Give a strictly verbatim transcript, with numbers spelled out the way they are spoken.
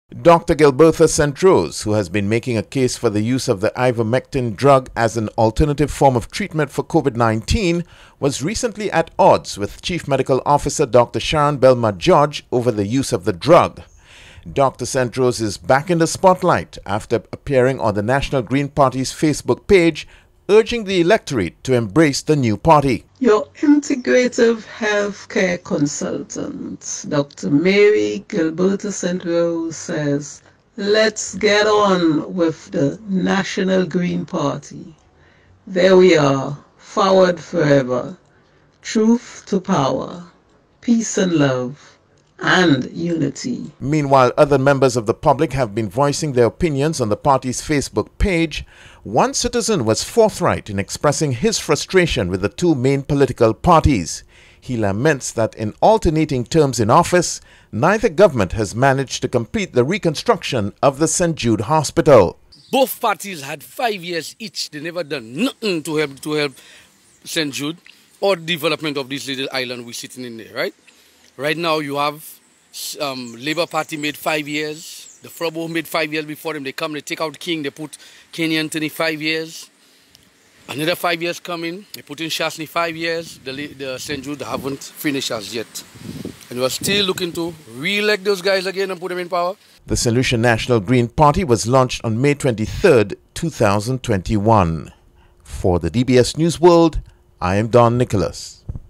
Doctor Gilbertha St, who has been making a case for the use of the Ivermectin drug as an alternative form of treatment for COVID nineteen, was recently at odds with Chief Medical Officer Doctor Sharon Belmont-George over the use of the drug. Doctor St is back in the spotlight after appearing on the National Green Party's Facebook page, urging the electorate to embrace the new party. Your integrative healthcare consultant, Doctor Mary Gilbertha St, says, let's get on with the National Green Party. There we are, forward forever, truth to power, peace and love, and unity. Meanwhile, other members of the public have been voicing their opinions on the party's Facebook page. One citizen was forthright in expressing his frustration with the two main political parties. He laments that in alternating terms in office, neither government has managed to complete the reconstruction of the Saint Jude Hospital. Both parties had five years each. They never done nothing to help to help Saint Jude or the development of this little island we're sitting in there, right? Right now you have um, Labour Party made five years. The Frobo made five years before them. They come, they take out King, they put Kenny Anthony five years. Another five years coming, they put in Shasney five years. The, the Saint Jude haven't finished as yet. And we're still looking to re-elect those guys again and put them in power. The Saint Lucia National Green Party was launched on May twenty-third, two thousand twenty-one. For the D B S News World, I am Don Nicholas.